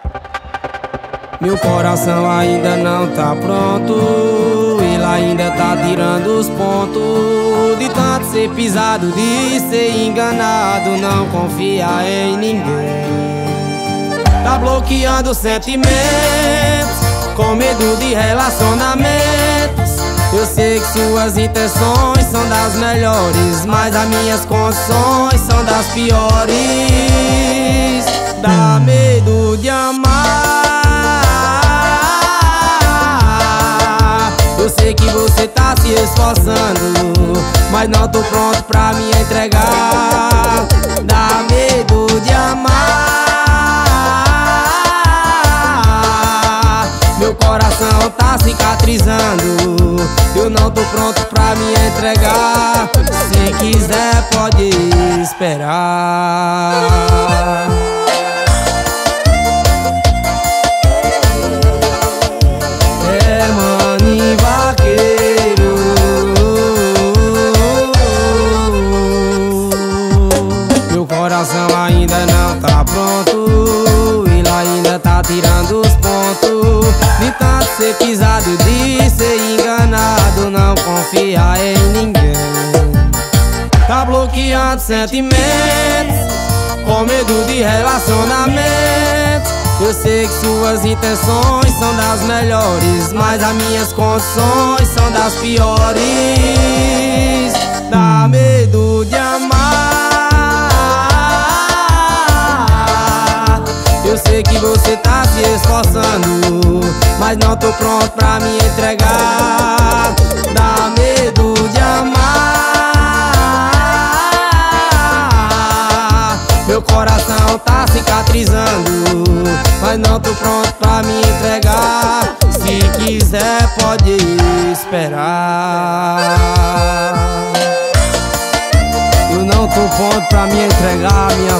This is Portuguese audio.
Meu coração ainda não tá pronto, ele ainda tá tirando os pontos. De tanto ser pisado, de ser enganado, não confiar em ninguém. Tá bloqueando sentimentos, com medo de relacionamentos. Eu sei que suas intenções são das melhores, mas as minhas condições são das piores. Dá medo de amar. Eu sei que você tá se esforçando, mas não tô pronto pra me entregar. Dá medo de amar. Meu coração tá cicatrizando, eu não tô pronto pra me entregar. Se quiser pode esperar. Meu coração ainda não tá pronto, ele ainda tá tirando os pontos. De tanto ser pisado, de ser enganado, não confiar em ninguém. Tá bloqueando sentimentos, com medo de relacionamentos. Eu sei que suas intenções são das melhores, mas as minhas condições são das piores. Dá medo de amar. Eu sei que você tá se esforçando, mas não tô pronto pra me entregar. Dá medo de amar. Meu coração tá cicatrizando, mas não tô pronto pra me entregar. Se quiser pode esperar. Eu não tô pronto pra me entregar, minha